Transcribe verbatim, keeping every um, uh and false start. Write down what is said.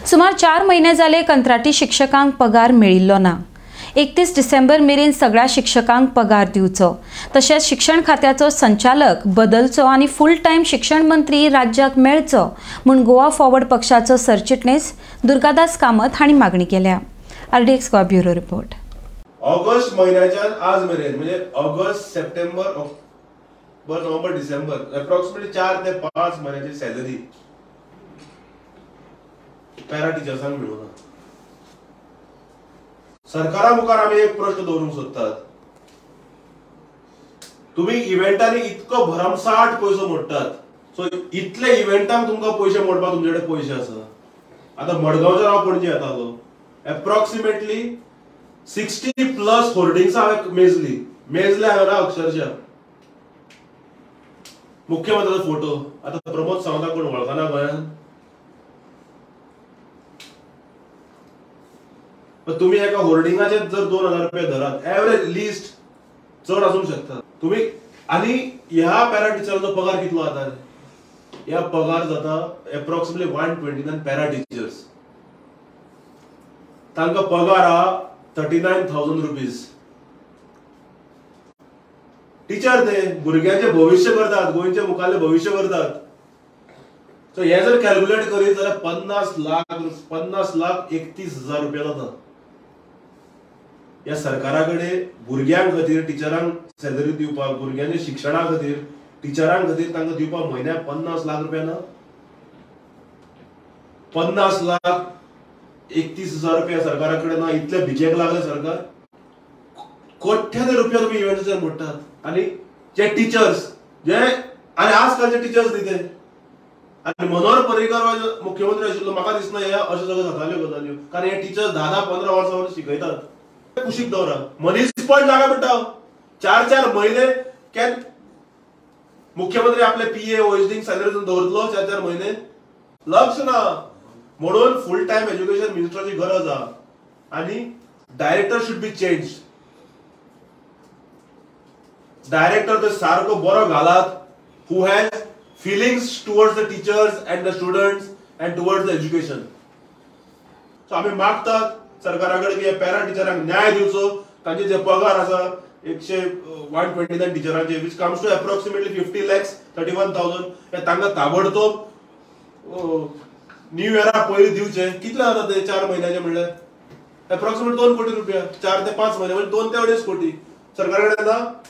सुमार चार महिने जाले कंत्राटी शिक्षकांक पगार मेळिल्लो ना। एकतीस डिसेंबर मेरेन सगळ्या शिक्षकांक पगार दिवचो, तशेंच शिक्षण खात्याचो संचालक बदलचो आनी फुल टायम शिक्षण मंत्री राज्याक मेळचो म्हूण गोवा फॉरवर्ड पक्षाचो सरचिटणीस दुर्गादास कामत हांणी मागणी केल्या। RDX Goa bureau report. August महिन्याच्यान आज मेरेन म्हणजे August September October November December approximately चार ते पाच महिन्याची सॅलरी पॅरा टिचर्सांक मिळूना। सरकारा मुखार आम्ही एक प्रश्न दवरूंक सोदतात, तुम्ही इव्हेंटांनी इतको भरमसाट पैसो मोडटात, सो इतले इव्हेंटांक तुमकां पैसे मोडपाक तुमचे कडेन पैसे आसा। आता मडगांवच्यान हांव पणजे येतालो, अप्रॉक्सिमेटली सिक्स्टी प्लस होर्डिंग्स हांवें मेजली मेजले हांवें ना अक्षरशः। मुख्यमंत्र्याचो फोटो, आता प्रमोद सावंताक कोण वळखना गोंयांत? तुम्ही एका होर्डिंगाचे जर दोन हजार रुपये धरात, एव्हरेज लिस्ट चढ आसूंक शकता तुम्ही। आणि ह्या पॅरा टिचरांचो पगार कितलो जाता? ह्या पगार जाता approximately one twenty nine para teachers, तांकां पगार हा thirty nine thousand rupees. Teacher ते भुरग्यांचे भविष्य करतात, गोंयचे मुखारले भविष्य करतात। सो हे जर कॅल्क्युलेट करीत जाल्यार पन्नास लाख पन्नास लाख एकतीस हजार रुपया जाता। या सरकारा कडेन भुरग्यांक खातीर टिचरांक सॅलरी दिवपाक, भुरग्यांच्या शिक्षणा खातीर टिचरांक खातीर तांकां दिवपाक म्हयन्याक पन्नास लाख रुपया ना। पन्नास लाख एकतीस हजार रुपया सरकारा कडेन ना। इतले भिजेक लागले सरकार, कोट्यावधी रुपया तुम्ही इव्हेंट्साचेर मोडटात। आणि जे टिचर्स जे आणि आजकालचे टिचर्स न्ही ते, आणि मनोहर पर्रीकर मुख्यमंत्री आशिल्लो, म्हाका दिसना हे अशें सगळें जाताल्यो गजाल्यो, कारण हे टिचर्स धा धा पंदरा वर्सां शिकयतात। कुशीक दवरा, मनीसपण जागा म्हणटा चार चार म्हयने केन मुख्यमंत्री आपले पीए ओएसडींक सॅलरी दवरतलो चार चार म्हयने? लक्ष ना। म्हणून फुल टाइम एज्युकेशन मिनिस्टरची गरज आहा आणि director should be change. Director तो सारको बरो घालात, who has feelings towards the teachers and the students and towards the education. So आम्ही मागतात सरकाराकडे की पॅरा टीचरांक न्याय दिवचो, तांचे जे पगार आसा एकशे वन ट्वेंटी नाइन टीचरांचे which comes to approximately fifty lakhs thirty one thousand हे तांकां ताबडतोब न्यू इयरा पयलीं दिवचे। कितले जाता ते चार महिन्याचे म्हणल्यार अप्रॉक्सिमेट दोन कोटी रुपया, चार ते पाच महिने म्हणजे दोन ते अडेच कोटी सरकाराकडे ना।